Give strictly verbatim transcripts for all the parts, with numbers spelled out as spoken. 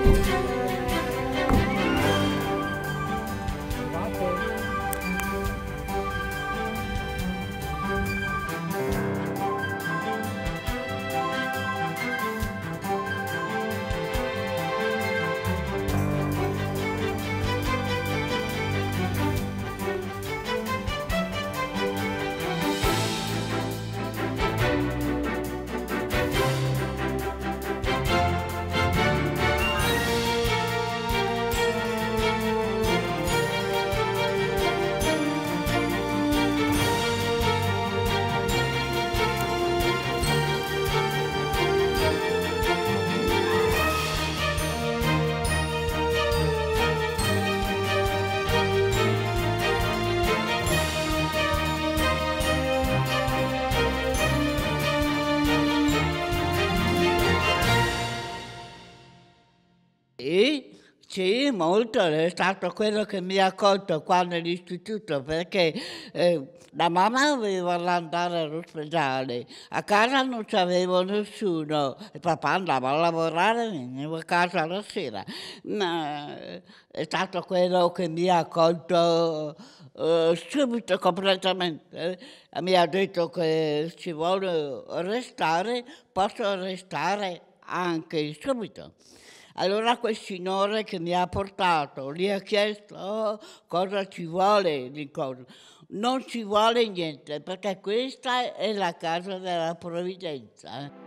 Sì, sì, molto, è stato quello che mi ha accolto qua nell'istituto perché eh, la mamma doveva andare all'ospedale, a casa non c'avevo nessuno, il papà andava a lavorare, venivo a casa la sera, ma eh, è stato quello che mi ha accolto eh, subito completamente. Eh, mi ha detto che ci vuole restare, posso restare anche subito. Allora quel signore che mi ha portato lì ha chiesto "Oh, cosa ci vuole di cosa. Non ci vuole niente perché questa è la casa della provvidenza. eh.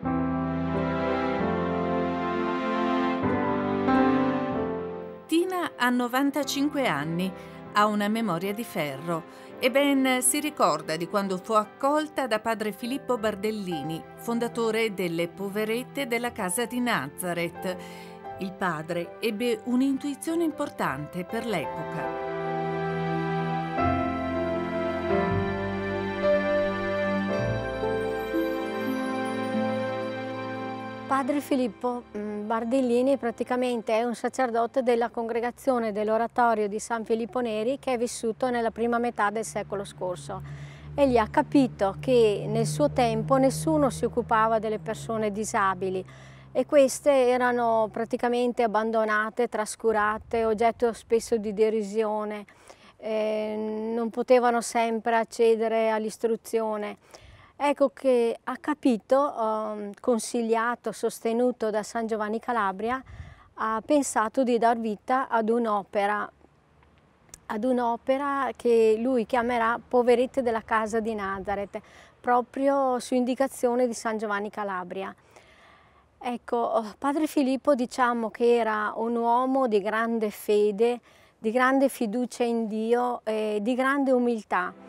Tina ha novantacinque anni, ha una memoria di ferro e ben si ricorda di quando fu accolta da padre Filippo Bardellini, fondatore delle Poverette della Casa di Nazareth. Il padre ebbe un'intuizione importante per l'epoca. Padre Filippo mm, Bardellini praticamente è un sacerdote della congregazione dell'oratorio di San Filippo Neri che è vissuto nella prima metà del secolo scorso. Egli ha capito che nel suo tempo nessuno si occupava delle persone disabili e queste erano praticamente abbandonate, trascurate, oggetto spesso di derisione, eh, non potevano sempre accedere all'istruzione. Ecco che ha capito, eh, consigliato, sostenuto da San Giovanni Calabria, ha pensato di dar vita ad un'opera, ad un'opera che lui chiamerà Poverette della Casa di Nazareth, proprio su indicazione di San Giovanni Calabria. Ecco, padre Filippo diciamo che era un uomo di grande fede, di grande fiducia in Dio e di grande umiltà.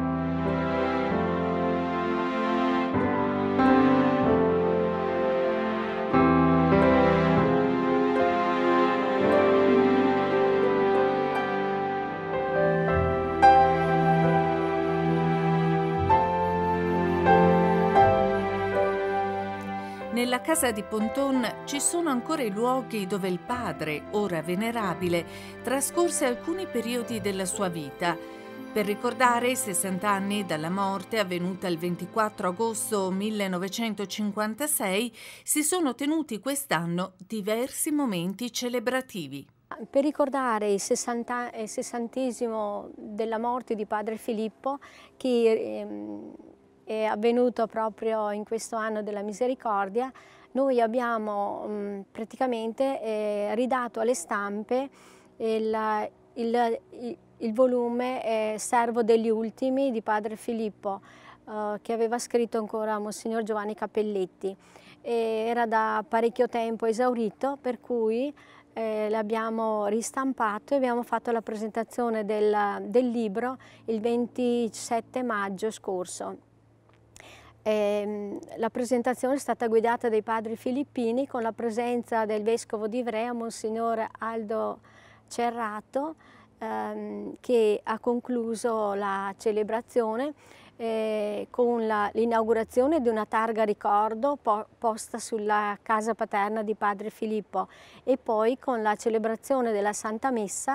Nella casa di Ponton ci sono ancora i luoghi dove il padre, ora venerabile, trascorse alcuni periodi della sua vita. Per ricordare i sessanta anni dalla morte avvenuta il ventiquattro agosto millenovecentocinquantasei, si sono tenuti quest'anno diversi momenti celebrativi. Per ricordare il sessantesimo della morte di padre Filippo, che ehm, è avvenuto proprio in questo anno della misericordia, noi abbiamo mh, praticamente eh, ridato alle stampe il, il, il, il volume eh, Servo degli Ultimi di padre Filippo, eh, che aveva scritto ancora Monsignor Giovanni Cappelletti. E era da parecchio tempo esaurito, per cui eh, l'abbiamo ristampato e abbiamo fatto la presentazione del, del libro il ventisette maggio scorso. Eh, la presentazione è stata guidata dai padri filippini con la presenza del vescovo di Ivrea, Monsignor Aldo Cerrato, ehm, che ha concluso la celebrazione eh, con l'inaugurazione di una targa ricordo po posta sulla casa paterna di padre Filippo e poi con la celebrazione della Santa Messa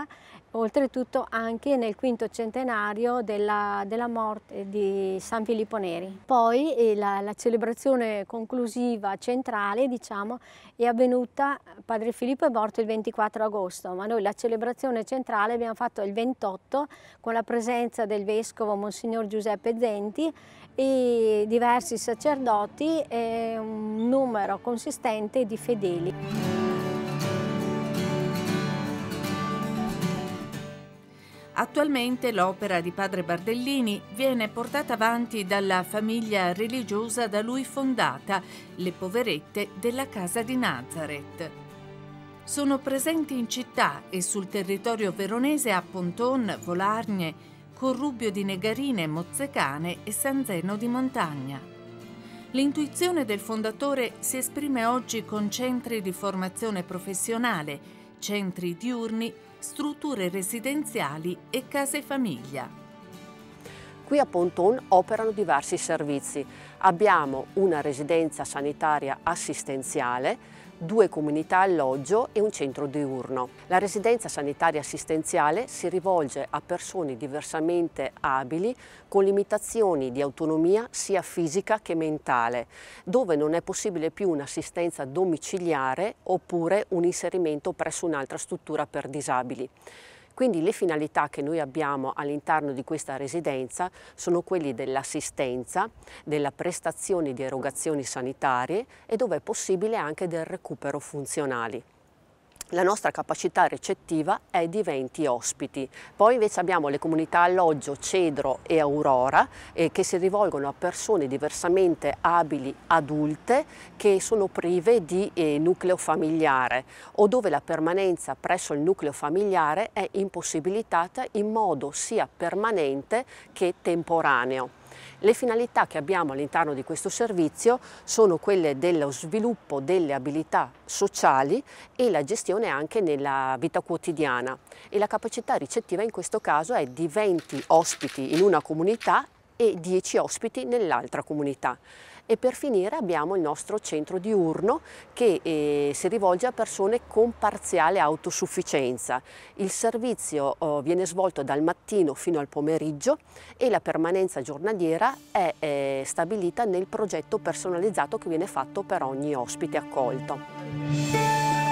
oltretutto anche nel quinto centenario della, della morte di San Filippo Neri. Poi eh, la, la celebrazione conclusiva centrale, diciamo, è avvenuta, Padre Filippo è morto il ventiquattro agosto, ma noi la celebrazione centrale abbiamo fatto il ventotto con la presenza del Vescovo Monsignor Giuseppe Zenti e diversi sacerdoti e un numero consistente di fedeli. Attualmente l'opera di Padre Bardellini viene portata avanti dalla famiglia religiosa da lui fondata, le Poverette della Casa di Nazareth. Sono presenti in città e sul territorio veronese a Ponton, Volargne, Corrubbio di Negarine, Mozzecane e San Zeno di Montagna. L'intuizione del fondatore si esprime oggi con centri di formazione professionale, centri diurni, strutture residenziali e case famiglia. Qui a Ponton operano diversi servizi. Abbiamo una residenza sanitaria assistenziale, due comunità alloggio e un centro diurno. La residenza sanitaria assistenziale si rivolge a persone diversamente abili con limitazioni di autonomia sia fisica che mentale, dove non è possibile più un'assistenza domiciliare oppure un inserimento presso un'altra struttura per disabili. Quindi le finalità che noi abbiamo all'interno di questa residenza sono quelli dell'assistenza, della prestazione di erogazioni sanitarie e dove è possibile anche del recupero funzionali. La nostra capacità recettiva è di venti ospiti. Poi invece abbiamo le comunità alloggio Cedro e Aurora eh, che si rivolgono a persone diversamente abili adulte che sono prive di eh, nucleo familiare o dove la permanenza presso il nucleo familiare è impossibilitata in modo sia permanente che temporaneo. Le finalità che abbiamo all'interno di questo servizio sono quelle dello sviluppo delle abilità sociali e la gestione anche nella vita quotidiana. E la capacità ricettiva in questo caso è di venti ospiti in una comunità e dieci ospiti nell'altra comunità. E per finire abbiamo il nostro centro diurno che eh, si rivolge a persone con parziale autosufficienza. Il servizio oh, viene svolto dal mattino fino al pomeriggio e la permanenza giornaliera è eh, stabilita nel progetto personalizzato che viene fatto per ogni ospite accolto.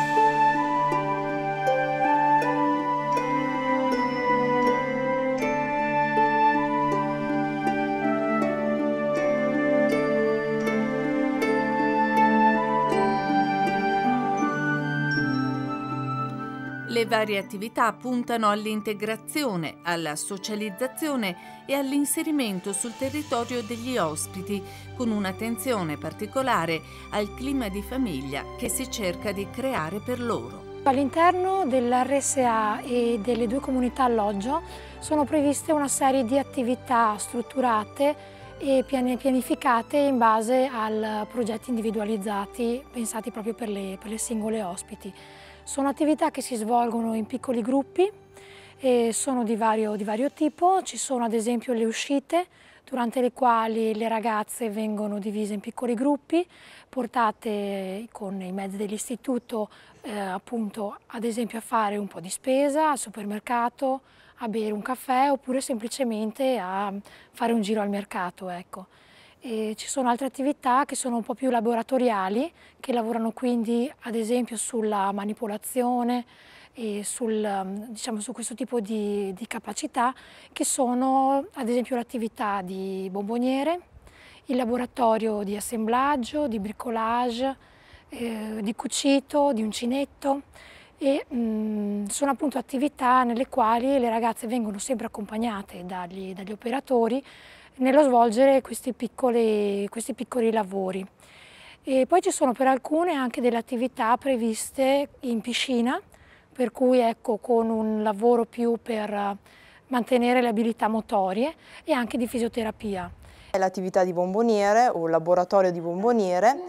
Le varie attività puntano all'integrazione, alla socializzazione e all'inserimento sul territorio degli ospiti, con un'attenzione particolare al clima di famiglia che si cerca di creare per loro. All'interno dell'R S A e delle due comunità alloggio sono previste una serie di attività strutturate e pianificate in base a progetti individualizzati pensati proprio per le, per le singole ospiti. Sono attività che si svolgono in piccoli gruppi e sono di vario, di vario tipo. Ci sono ad esempio le uscite durante le quali le ragazze vengono divise in piccoli gruppi, portate con i mezzi dell'istituto eh, appunto ad esempio a fare un po' di spesa al supermercato, a bere un caffè oppure semplicemente a fare un giro al mercato, ecco. E ci sono altre attività che sono un po' più laboratoriali, che lavorano quindi ad esempio sulla manipolazione e sul, diciamo, su questo tipo di, di capacità, che sono ad esempio l'attività di bomboniere, il laboratorio di assemblaggio, di bricolage, eh, di cucito, di uncinetto. E mh, sono appunto attività nelle quali le ragazze vengono sempre accompagnate dagli, dagli operatori nello svolgere questi piccoli, questi piccoli lavori. E poi ci sono per alcune anche delle attività previste in piscina, per cui ecco con un lavoro più per mantenere le abilità motorie e anche di fisioterapia. L'attività di bomboniere o laboratorio di bomboniere,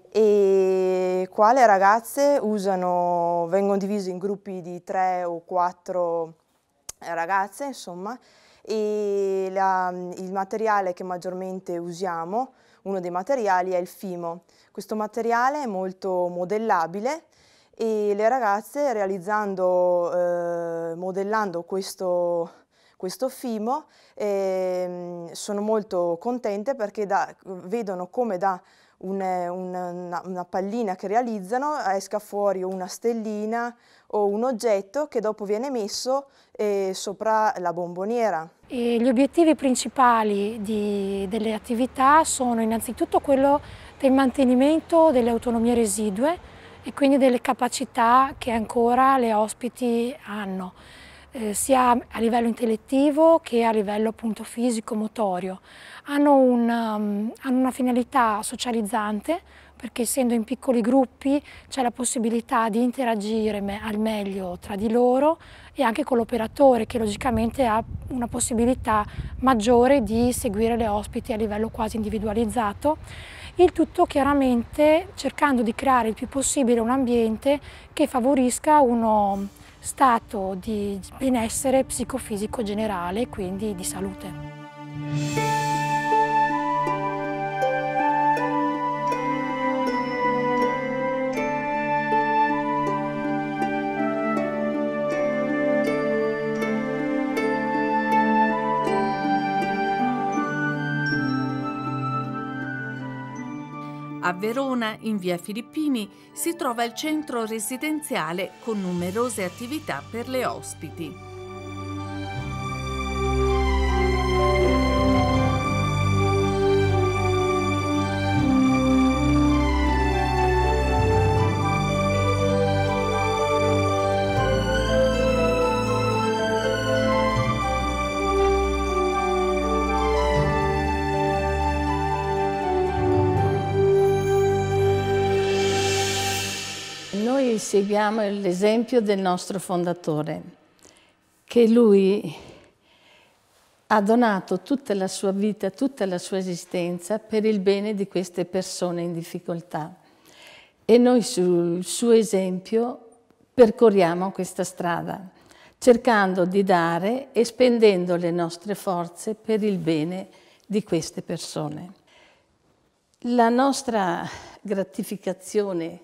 e qua le ragazze usano, vengono divise in gruppi di tre o quattro ragazze, insomma, e la, il materiale che maggiormente usiamo, uno dei materiali è il fimo. Questo materiale è molto modellabile e le ragazze, realizzando, eh, modellando questo, questo fimo, eh, sono molto contente perché da, vedono come da un, una, una pallina che realizzano esca fuori una stellina o un oggetto che dopo viene messo eh, sopra la bomboniera. E gli obiettivi principali di, delle attività sono innanzitutto quello del mantenimento delle autonomie residue e quindi delle capacità che ancora le ospiti hanno, eh, sia a livello intellettivo che a livello appunto fisico-motorio. Hanno, un, um, hanno una finalità socializzante, perché essendo in piccoli gruppi c'è la possibilità di interagire me al meglio tra di loro e anche con l'operatore, che logicamente ha una possibilità maggiore di seguire le ospiti a livello quasi individualizzato. Il tutto chiaramente cercando di creare il più possibile un ambiente che favorisca uno stato di benessere psicofisico generale, quindi di salute. A Verona, in via Filippini, si trova il centro residenziale con numerose attività per le ospiti. Noi seguiamo l'esempio del nostro fondatore, che lui ha donato tutta la sua vita, tutta la sua esistenza per il bene di queste persone in difficoltà. E noi sul suo esempio percorriamo questa strada, cercando di dare e spendendo le nostre forze per il bene di queste persone. La nostra gratificazione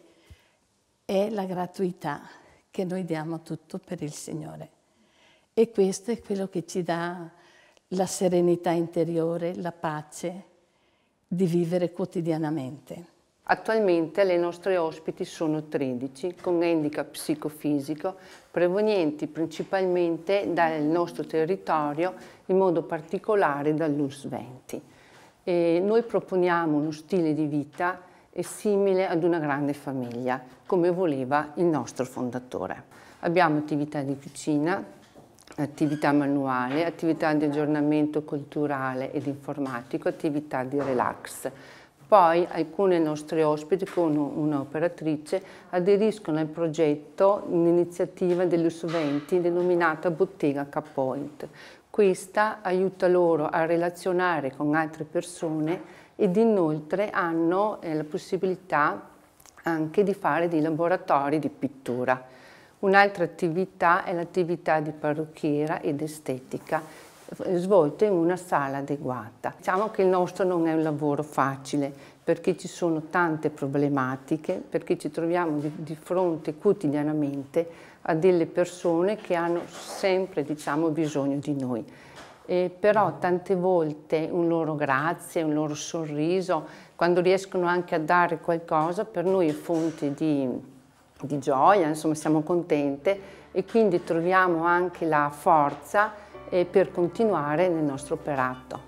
è la gratuità che noi diamo tutto per il Signore. E questo è quello che ci dà la serenità interiore, la pace di vivere quotidianamente. Attualmente le nostre ospiti sono tredici con handicap psicofisico provenienti principalmente dal nostro territorio, in modo particolare dall'U S venti. E noi proponiamo uno stile di vita simile ad una grande famiglia, come voleva il nostro fondatore. Abbiamo attività di cucina, attività manuale, attività di aggiornamento culturale ed informatico, attività di relax. Poi alcune nostre ospiti con un'operatrice aderiscono al progetto, un'iniziativa dell'U S venti denominata Bottega K-Point. Questa aiuta loro a relazionare con altre persone ed inoltre hanno eh, la possibilità anche di fare dei laboratori di pittura. Un'altra attività è l'attività di parrucchiera ed estetica, svolta in una sala adeguata. Diciamo che il nostro non è un lavoro facile, perché ci sono tante problematiche, perché ci troviamo di, di fronte quotidianamente a delle persone che hanno sempre, diciamo, bisogno di noi. Eh, però tante volte un loro grazie, un loro sorriso, quando riescono anche a dare qualcosa, per noi è fonte di, di gioia, insomma siamo contente e quindi troviamo anche la forza eh, per continuare nel nostro operato.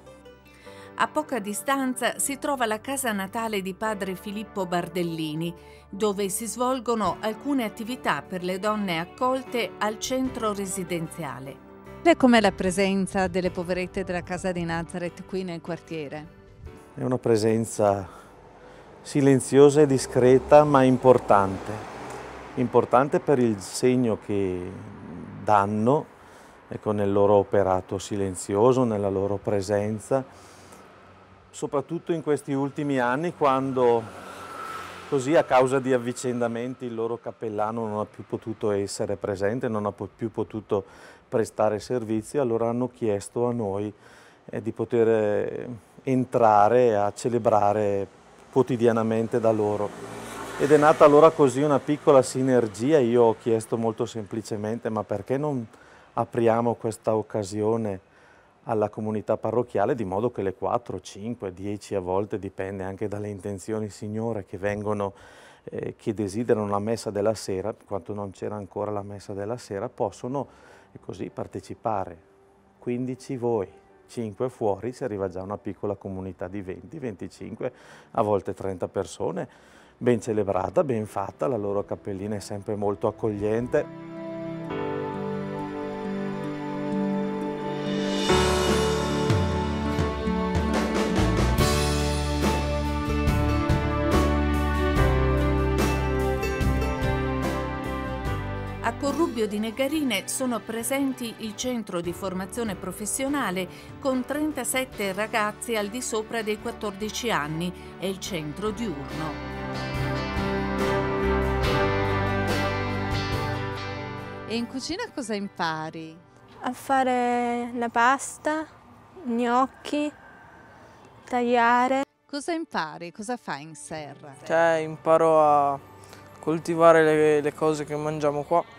A poca distanza si trova la casa natale di padre Filippo Bardellini, dove si svolgono alcune attività per le donne accolte al centro residenziale. Com'è la presenza delle poverette della Casa di Nazareth qui nel quartiere? È una presenza silenziosa e discreta, ma importante. Importante per il segno che danno, ecco, nel loro operato silenzioso, nella loro presenza, soprattutto in questi ultimi anni, quando così a causa di avvicendamenti il loro cappellano non ha più potuto essere presente, non ha più potuto prestare servizi, allora hanno chiesto a noi eh, di poter entrare a celebrare quotidianamente da loro. Ed è nata allora così una piccola sinergia. Io ho chiesto molto semplicemente: ma perché non apriamo questa occasione alla comunità parrocchiale, di modo che le quattro, cinque, dieci a volte, dipende anche dalle intenzioni, Signore, che vengono, eh, che desiderano la messa della sera, quanto non c'era ancora la messa della sera, possono eh, così partecipare. quindici voi, cinque fuori, si arriva già a una piccola comunità di venti, venticinque, a volte trenta persone, ben celebrata, ben fatta, la loro cappellina è sempre molto accogliente. A Corrubbio di Negarine sono presenti il centro di formazione professionale con trentasette ragazzi al di sopra dei quattordici anni e il centro diurno. E in cucina cosa impari? A fare la pasta, gnocchi, tagliare. Cosa impari? Cosa fai in serra? Cioè, imparo a coltivare le, le cose che mangiamo qua.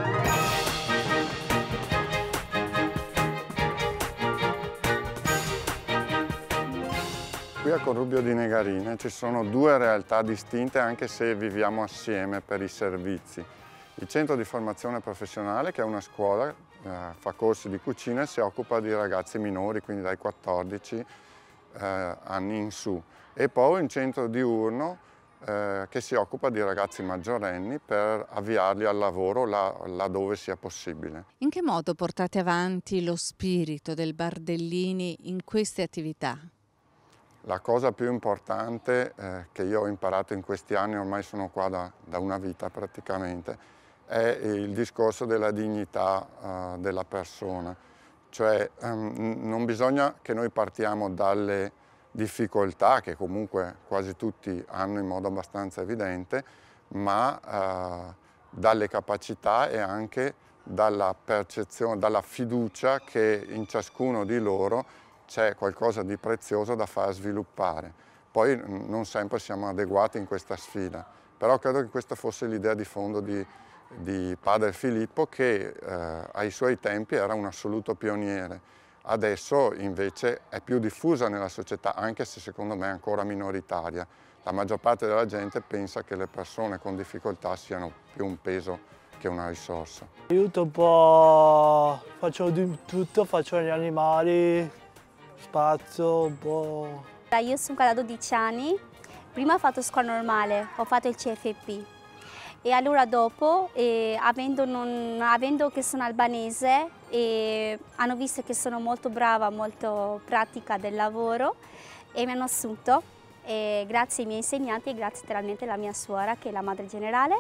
Qui a Corrubbio di Negarine ci sono due realtà distinte, anche se viviamo assieme per i servizi. Il centro di formazione professionale, che è una scuola, eh, fa corsi di cucina e si occupa di ragazzi minori, quindi dai quattordici eh, anni in su. E poi un centro diurno eh, che si occupa di ragazzi maggiorenni per avviarli al lavoro là, laddove sia possibile. In che modo portate avanti lo spirito del Bardellini in queste attività? La cosa più importante eh, che io ho imparato in questi anni, ormai sono qua da, da una vita praticamente, è il discorso della dignità uh, della persona. Cioè um, non bisogna che noi partiamo dalle difficoltà, che comunque quasi tutti hanno in modo abbastanza evidente, ma uh, dalle capacità e anche dalla percezione, dalla fiducia che in ciascuno di loro c'è qualcosa di prezioso da far sviluppare. Poi non sempre siamo adeguati in questa sfida, però credo che questa fosse l'idea di fondo di, di Padre Filippo, che eh, ai suoi tempi era un assoluto pioniere. Adesso invece è più diffusa nella società, anche se secondo me è ancora minoritaria. La maggior parte della gente pensa che le persone con difficoltà siano più un peso che una risorsa. Aiuto un po', faccio di tutto, faccio gli animali, spazio un po'. Io sono qua da dodici anni, prima ho fatto scuola normale, ho fatto il C F P e allora dopo, eh, avendo, non, avendo che sono albanese, eh, hanno visto che sono molto brava, molto pratica del lavoro e mi hanno assunto, eh, grazie ai miei insegnanti e grazie naturalmente alla mia suora che è la madre generale.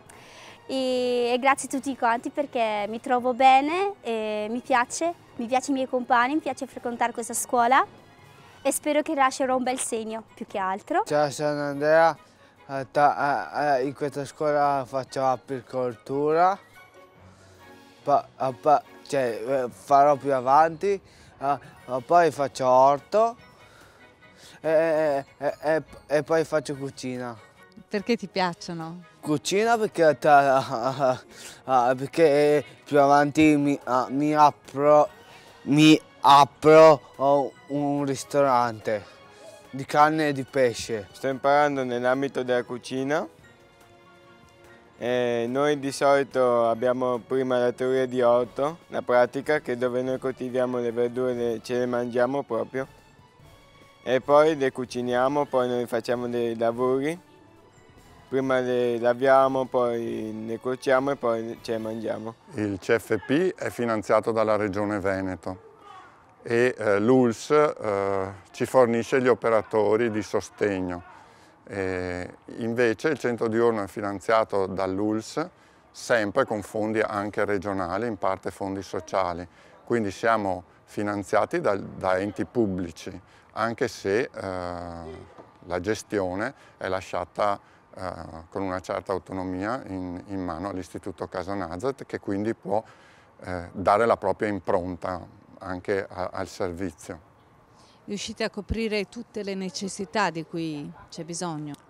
E, e grazie a tutti quanti perché mi trovo bene, e mi piace, mi piace i miei compagni, mi piace frequentare questa scuola e spero che lascerò un bel segno più che altro. Ciao, sono Andrea, in questa scuola faccio apicoltura, cioè, farò più avanti, poi faccio orto e, e, e, e poi faccio cucina. Perché ti piacciono? Cucina perché, perché più avanti mi, mi apro, mi apro un ristorante di carne e di pesce. Sto imparando nell'ambito della cucina. E noi di solito abbiamo prima la teoria di orto, la pratica, che dove noi coltiviamo le verdure, ce le mangiamo proprio. E poi le cuciniamo, poi noi facciamo dei lavori. Prima le laviamo, poi le cuociamo e poi ce le mangiamo. Il C F P è finanziato dalla Regione Veneto e eh, l'U L S eh, ci fornisce gli operatori di sostegno. E invece il centro diurno è finanziato dall'U L S, sempre con fondi anche regionali, in parte fondi sociali. Quindi siamo finanziati da, da enti pubblici, anche se eh, la gestione è lasciata Uh, con una certa autonomia in, in mano all'Istituto Casa Nazareth, che quindi può eh, dare la propria impronta anche a, al servizio. Riuscite a coprire tutte le necessità di cui c'è bisogno?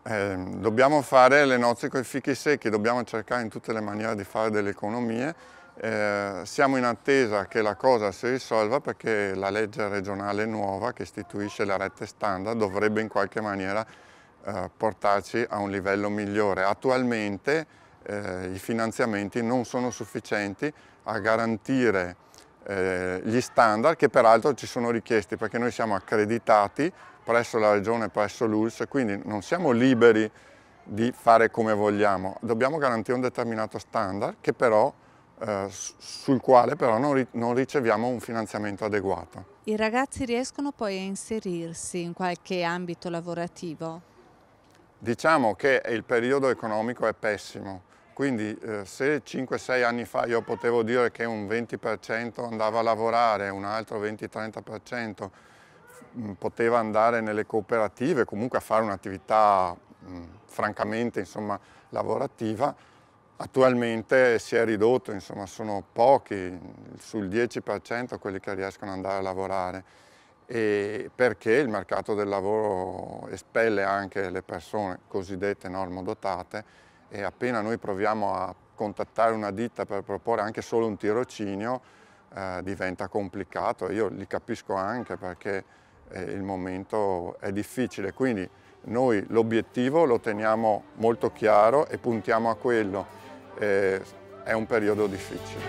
Eh, dobbiamo fare le nozze con i fichi secchi, dobbiamo cercare in tutte le maniere di fare delle economie. Eh, siamo in attesa che la cosa si risolva perché la legge regionale nuova che istituisce le rette standard dovrebbe in qualche maniera eh, portarci a un livello migliore. Attualmente eh, i finanziamenti non sono sufficienti a garantire eh, gli standard che peraltro ci sono richiesti perché noi siamo accreditati presso la Regione, presso l'U L S S, quindi non siamo liberi di fare come vogliamo, dobbiamo garantire un determinato standard che però, eh, sul quale però non, ri non riceviamo un finanziamento adeguato. I ragazzi riescono poi a inserirsi in qualche ambito lavorativo? Diciamo che il periodo economico è pessimo, quindi eh, se cinque sei anni fa io potevo dire che un venti per cento andava a lavorare, un altro venti trenta per cento poteva andare nelle cooperative, comunque a fare un'attività francamente insomma, lavorativa, attualmente si è ridotto, insomma, sono pochi, sul dieci per cento quelli che riescono ad andare a lavorare, e perché il mercato del lavoro espelle anche le persone cosiddette normodotate e appena noi proviamo a contattare una ditta per proporre anche solo un tirocinio eh, diventa complicato e io li capisco anche perché il momento è difficile, quindi noi l'obiettivo lo teniamo molto chiaro e puntiamo a quello, eh, è un periodo difficile.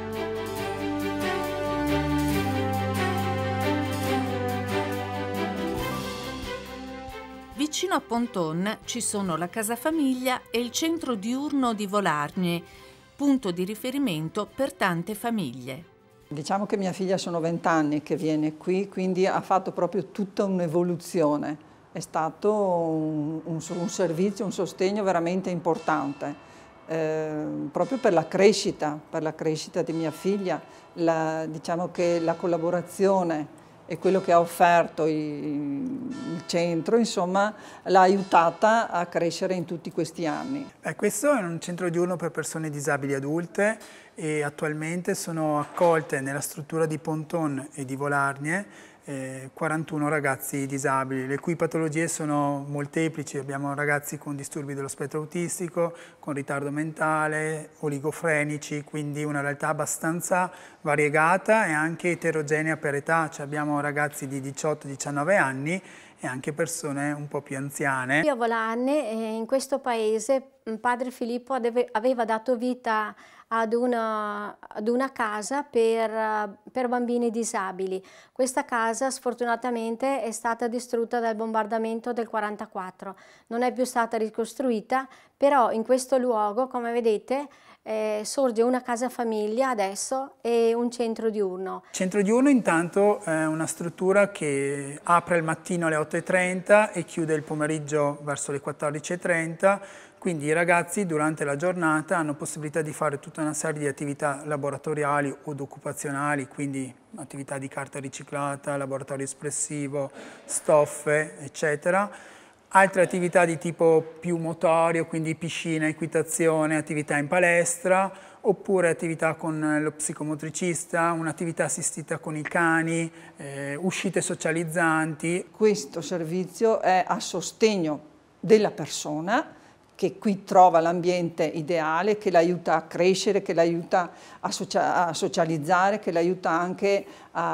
Vicino a Ponton ci sono la casa famiglia e il centro diurno di Volargne, punto di riferimento per tante famiglie. Diciamo che mia figlia sono vent'anni che viene qui, quindi ha fatto proprio tutta un'evoluzione. È stato un, un, un servizio, un sostegno veramente importante, eh, proprio per la crescita, per la crescita di mia figlia. La, diciamo che la collaborazione e quello che ha offerto il, il centro, insomma, l'ha aiutata a crescere in tutti questi anni. Eh, questo è un centro diurno per persone disabili adulte e attualmente sono accolte nella struttura di Ponton e di Volargne eh, quarantuno ragazzi disabili, le cui patologie sono molteplici. Abbiamo ragazzi con disturbi dello spettro autistico, con ritardo mentale, oligofrenici, quindi una realtà abbastanza variegata e anche eterogenea per età. Cioè abbiamo ragazzi di diciotto diciannove anni e anche persone un po' più anziane. Qui a Volargne, in questo paese, padre Filippo aveva dato vita ad una, ad una casa per, per bambini disabili. Questa casa sfortunatamente è stata distrutta dal bombardamento del quarantaquattro, non è più stata ricostruita, però in questo luogo, come vedete, eh, sorge una casa famiglia adesso e un centro diurno. Il centro diurno intanto è una struttura che apre al mattino alle otto e trenta e chiude il pomeriggio verso le quattordici e trenta. Quindi i ragazzi durante la giornata hanno possibilità di fare tutta una serie di attività laboratoriali o occupazionali, quindi attività di carta riciclata, laboratorio espressivo, stoffe, eccetera. Altre attività di tipo più motorio, quindi piscina, equitazione, attività in palestra, oppure attività con lo psicomotricista, un'attività assistita con i cani, eh, uscite socializzanti. Questo servizio è a sostegno della persona, che qui trova l'ambiente ideale, che l'aiuta a crescere, che l'aiuta a, socia a socializzare, che l'aiuta anche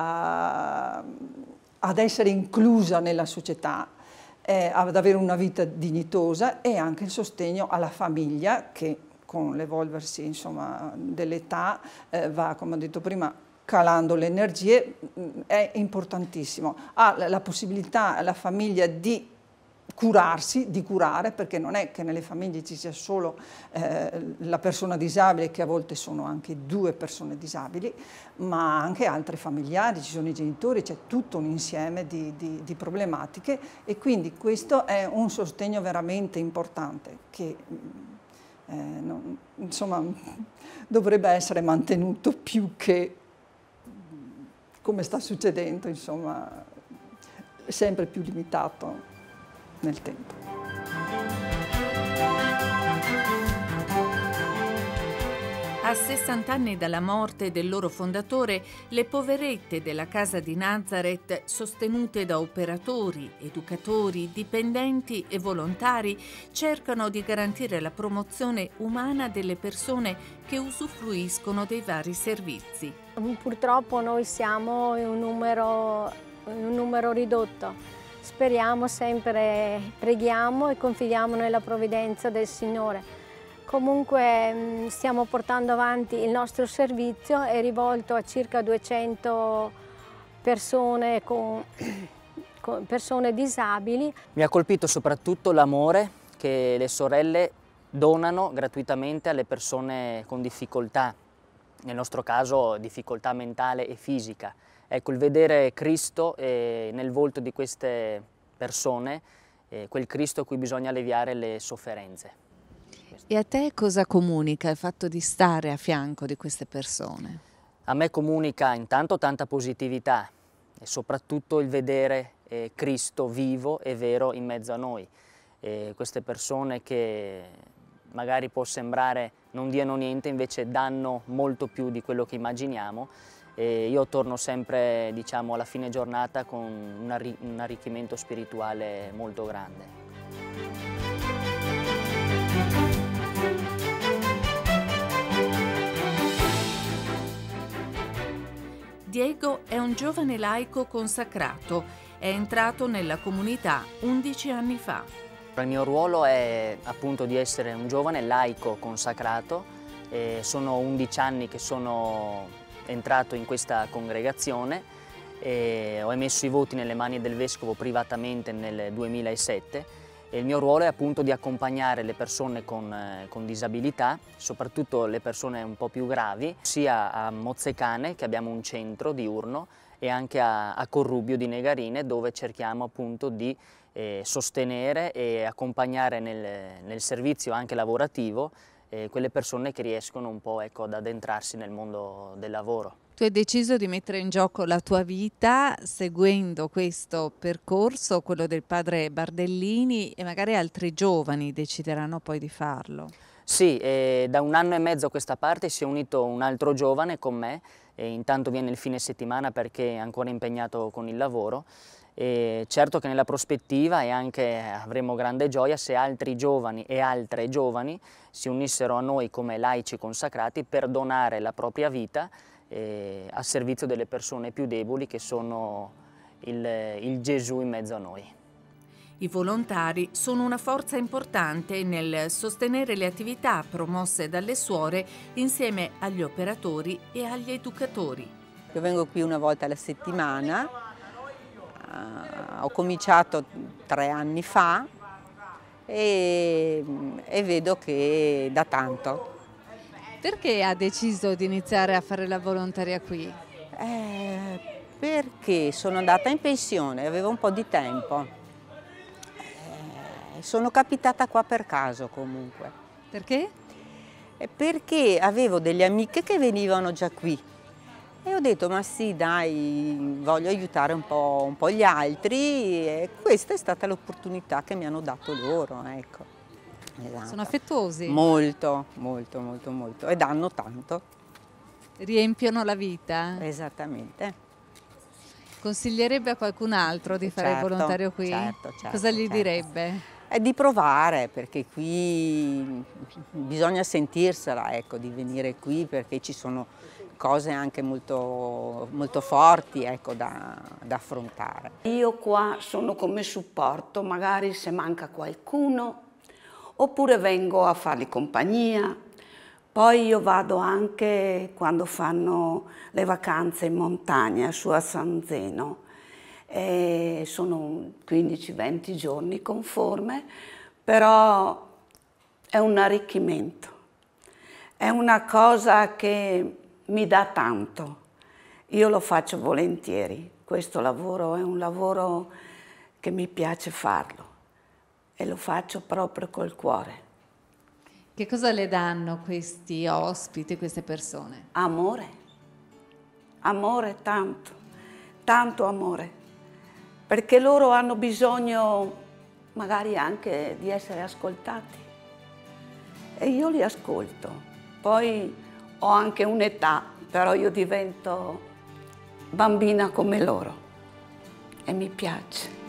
a, ad essere inclusa nella società, eh, ad avere una vita dignitosa e anche il sostegno alla famiglia che con l'evolversi dell'età eh, va, come ho detto prima, calando le energie, è importantissimo. Ha la possibilità alla famiglia di curarsi, di curare, perché non è che nelle famiglie ci sia solo eh, la persona disabile, che a volte sono anche due persone disabili, ma anche altri familiari, ci sono i genitori, c'è tutto un insieme di, di, di problematiche e quindi questo è un sostegno veramente importante che eh, non, insomma, dovrebbe essere mantenuto più che come sta succedendo, insomma, sempre più limitato nel tempo. A sessanta anni dalla morte del loro fondatore, le poverette della casa di Nazareth, sostenute da operatori, educatori, dipendenti e volontari, cercano di garantire la promozione umana delle persone che usufruiscono dei vari servizi. Purtroppo noi siamo in un numero, in un numero ridotto. Speriamo sempre, preghiamo e confidiamo nella provvidenza del Signore. Comunque stiamo portando avanti il nostro servizio, è rivolto a circa duecento persone, con, con persone disabili. Mi ha colpito soprattutto l'amore che le sorelle donano gratuitamente alle persone con difficoltà, nel nostro caso difficoltà mentale e fisica. Ecco, il vedere Cristo eh, nel volto di queste persone, eh, quel Cristo a cui bisogna alleviare le sofferenze. E a te cosa comunica il fatto di stare a fianco di queste persone? A me comunica intanto tanta positività e soprattutto il vedere eh, Cristo vivo e vero in mezzo a noi. E queste persone che magari può sembrare non diano niente, invece danno molto più di quello che immaginiamo. E io torno sempre, diciamo, alla fine giornata con un, arri un arricchimento spirituale molto grande. Diego è un giovane laico consacrato, è entrato nella comunità undici anni fa. Il mio ruolo è appunto di essere un giovane laico consacrato, e sono undici anni che sono entrato in questa congregazione e ho emesso i voti nelle mani del Vescovo privatamente nel duemilasette. E il mio ruolo è appunto di accompagnare le persone con, eh, con disabilità, soprattutto le persone un po' più gravi, sia a Mozzecane, che abbiamo un centro diurno, e anche a, a Corrubio di Negarine, dove cerchiamo appunto di eh, sostenere e accompagnare nel, nel servizio anche lavorativo eh, quelle persone che riescono un po', ecco, ad addentrarsi nel mondo del lavoro. Tu hai deciso di mettere in gioco la tua vita seguendo questo percorso, quello del padre Bardellini, e magari altri giovani decideranno poi di farlo. Sì, eh, da un anno e mezzo a questa parte si è unito un altro giovane con me, e intanto viene il fine settimana perché è ancora impegnato con il lavoro. E certo che nella prospettiva, e anche avremo grande gioia se altri giovani e altre giovani si unissero a noi come laici consacrati per donare la propria vita Eh, a servizio delle persone più deboli, che sono il, il Gesù in mezzo a noi. I volontari sono una forza importante nel sostenere le attività promosse dalle suore insieme agli operatori e agli educatori. Io vengo qui una volta alla settimana, uh, ho cominciato tre anni fa e, e vedo che da tanto. Perché ha deciso di iniziare a fare la volontaria qui? Eh, perché sono andata in pensione, avevo un po' di tempo. Eh, sono capitata qua per caso comunque. Perché? Eh, perché avevo delle amiche che venivano già qui e ho detto ma sì dai, voglio aiutare un po', un po' gli altri, e questa è stata l'opportunità che mi hanno dato loro, ecco. Esatto. Sono affettuosi? Molto, molto, molto, molto. E danno tanto. Riempiono la vita? Esattamente. Consiglierebbe a qualcun altro di fare certo, il volontario qui? Certo, certo. Cosa gli certo. direbbe? È di provare, perché qui bisogna sentirsela, ecco, di venire qui, perché ci sono cose anche molto, molto forti, ecco, da, da affrontare. Io qua sono come supporto, magari se manca qualcuno, oppure vengo a fargli compagnia. Poi io vado anche quando fanno le vacanze in montagna su a San Zeno, e sono quindici venti giorni conforme, però è un arricchimento, è una cosa che mi dà tanto. Io lo faccio volentieri, questo lavoro è un lavoro che mi piace farlo. E lo faccio proprio col cuore. Che cosa le danno questi ospiti, queste persone? Amore, amore tanto, tanto amore, perché loro hanno bisogno magari anche di essere ascoltati e io li ascolto. Poi ho anche un'età, però io divento bambina come loro e mi piace.